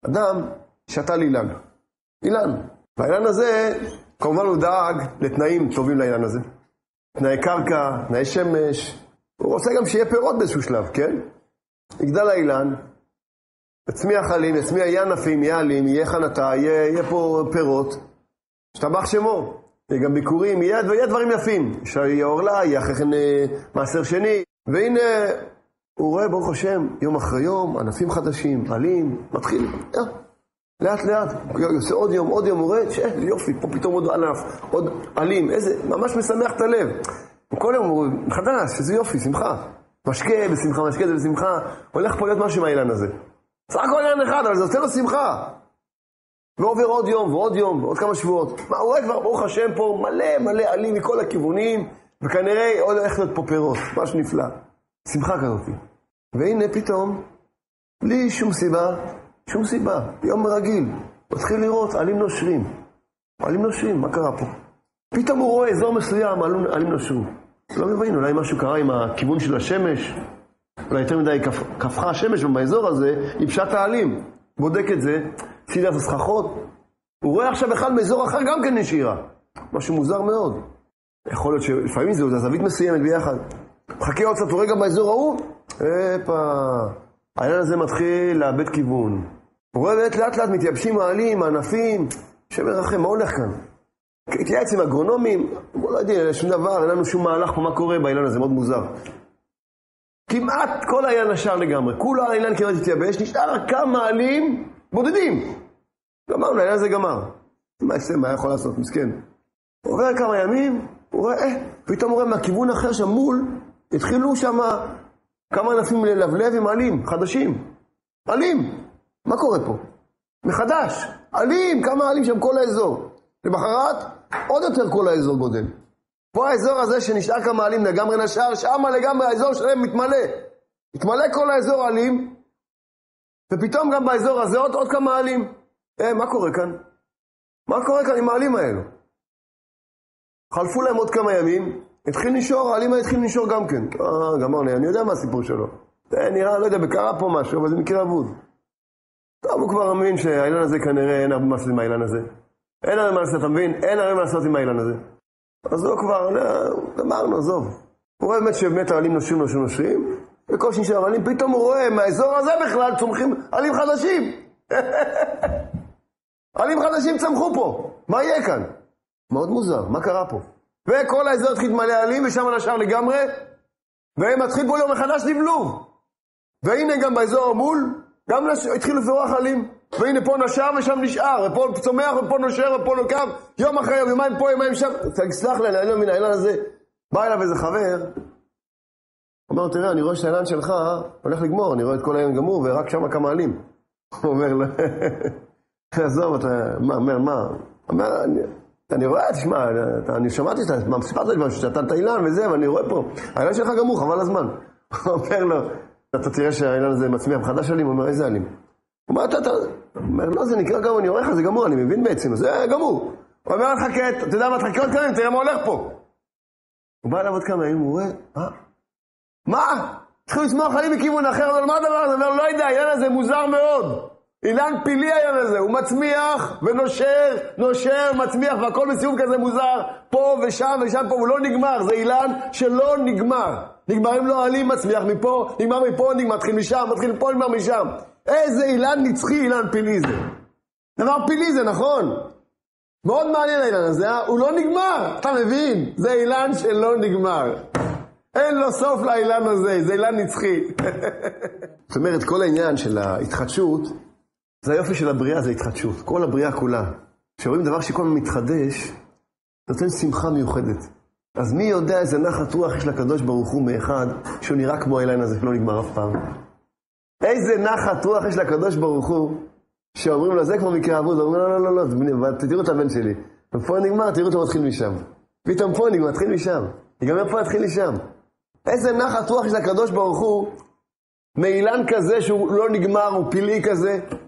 אדם שתה לאילן. אילן. והאילן הזה, כמובן הוא דאג לתנאים טובים לאילן הזה. תנאי קרקע, תנאי שמש. הוא רוצה גם שיהיה פירות באיזשהו שלב, כן? יגדל האילן, יצמיח עלים, יצמיח יהיה ענפים, יהיה עלים, יהיה חנתה, יהיה פה פירות. שתבח שמו. יהיה גם ביקורים, יהיה דברים יפים. יהיה אורלה, יהיה אחרי כן מעשר שני. והנה, הוא רואה ברוך השם, יום אחרי יום, ענפים חדשים, עלים, מתחיל. לאט לאט, הוא עושה עוד יום, הוא רואה, יופי, פה פתאום עוד ענף, עוד עלים, איזה, ממש משמח את הלב. כל יום הוא מחדש, איזה יופי, שמחה. משקה בשמחה, משקה זה בשמחה. הולך פה להיות משהו מהאילן הזה. סך הכל אילן אחד, אבל זה עושה לו שמחה. ועובר עוד יום, ועוד יום, ועוד כמה שבועות. מה, הוא רואה כבר, ברוך השם פה, מלא עלים מכל הכיוונים, וכנראה עוד הולך להיות פה פירות, משהו נפלא. שמחה כזאת. והנה פתאום, בלי שום סיבה, יום רגיל, מתחיל לראות עלים נושרים, מה קרה פה? פתאום הוא רואה אזור מסוים, עלים נושרו. לא מבין, אולי משהו קרה עם הכיוון של השמש, אולי יותר מדי קפחה השמש באזור הזה, היא פשט העלים. בודק את זה, צידה את הסככות. הוא רואה עכשיו אחד מאזור אחר גם כן נשירה. משהו מוזר מאוד. יכול להיות שלפעמים זה זווית מסוימת ביחד. מחכה עוד קצת, הוא רואה גם באזור ההוא. העניין הזה מתחיל לאבד כיוון. הוא רואה לאט לאט מתייבשים העלים, הענפים. שמרחם, מה הולך כאן? התייעץ עם אגרונומים, הוא לא יודע, שום דבר, אין לנו שום מהלך פה מה קורה באילן הזה, מאוד מוזר. כמעט כל האילן נשר לגמרי, כולה האילן כמעט התייבש, נשאר כמה עלים בודדים. גמרנו, האילן הזה גמר. מה יכול לעשות, מסכן. הוא עובר כמה ימים, הוא רואה, פתאום הוא רואה מהכיוון אחר שם מול, התחילו שם כמה ענפים ללבלב עם עלים, חדשים. עלים, מה קורה פה? מחדש, עלים, כמה עלים שם כל האזור. למחרת, עוד יותר כל האזור גודל. פה האזור הזה שנשאר כמה עלים לגמרי נשאר, שמה לגמרי האזור שלהם מתמלא כל האזור עלים, ופתאום גם באזור הזה עוד כמה עלים. מה קורה כאן? מה קורה כאן עם העלים האלו? חלפו להם עוד כמה ימים, העלים האלה התחיל לנשור גם כן. גמרנו, אני יודע מה הסיפור שלו. נראה, לא יודע, בקרה פה משהו, אבל זה מקרה אבוד. טוב, הוא כבר מבין שהאילן הזה כנראה אין הרבה מה לעשות עם האילן הזה. אין הרבה מה לעשות, אתה מבין? אין הרבה מה לעשות עם האילן הזה. אז הוא כבר, גמרנו, עזוב. הוא רואה באמת שבאמת העלים נושרים, וכל שנשאר עלים, פתאום הוא רואה מהאזור הזה בכלל צומחים עלים חדשים. עלים חדשים צמחו פה. מה יהיה כאן? מאוד מוזר, מה קרה פה? וכל האזור התחיל מלא עלים, ושם נשאר לגמרי, והם מתחיל פה יום מחדש לבלוב. והנה גם באזור מול, גם התחילו לפרוח עלים. והנה פה נשר ושם נשאר, ופה צומח ופה נושר ופה נוקם, יום אחרי יום, יומיים פה, יומיים שם. תסלח לי, אני לא מבין, האילן הזה, בא אליו איזה חבר, אומר, תראה, אני רואה שהאילן שלך הולך לגמור, אני רואה את כל האילן גמור, ורק שם כמה עלים. הוא אומר לו, עזוב, אתה, מה? אומר, אני רואה, תשמע, אני שמעתי מה סיפרת לי, שאתה את האילן וזה, ואני רואה פה, האילן שלך גמור, חבל הזמן. הוא אומר לו, אתה תראה שהאילן הזה מצמיח מחדש עלים, הוא אומר, איזה עלים? הוא אומר, אתה אומר, לא, זה נקרא גמור, אני רואה לך, זה גמור, אני מבין בעצם, זה גמור. הוא אומר, חכה, אתה יודע מה, תחכה עוד כמה, תראה מה הולך פה. הוא בא אליו עוד כמה ימים, הוא רואה, מה? צריכים לצמוח עלים מכיוון אחר, אבל מה הדבר הזה? הוא אומר, לא יודע, האילן הזה מוזר מאוד. אילן פילי האילן הזה, הוא מצמיח ונושר, מצמיח, והכל בסיבוב כזה מוזר, פה ושם, פה, הוא לא נגמר, זה אילן שלא נגמר. נגמרים לו עלים, מצמיח מפה, נגמר מפה, מתחיל משם, מתחיל מפה, נגמר משם. איזה אילן נצחי, אילן פילי זה. דבר פילי זה, נכון? מאוד מעניין האילן הזה, הוא לא נגמר, אתה מבין? זה אילן שלא נגמר. אין לו סוף לאילן הזה, זה אילן נצחי. זאת אומרת, כל העניין של ההתחדשות, זה היופי של הבריאה, זה התחדשות. כל הבריאה כולה. כשרואים דבר שכל הזמן מתחדש, נותן שמחה מיוחדת. אז מי יודע איזה נחת רוח יש לקדוש ברוך הוא מאחד, שהוא נראה כמו האילן הזה, שלא נגמר אף פעם. איזה נחת רוח יש לקדוש ברוך הוא, שאומרים לו, זה כמו מקרה אבוד, אומרים, לא, תראו את הבן שלי. ופה נגמר, תראו אותו מתחיל משם. פתאום פה נגמר, מתחיל משם. ייגמר פה, מתחיל משם. איזה נחת רוח יש לקדוש ברוך הוא, מאילן כזה שהוא לא נגמר, הוא פילי כזה,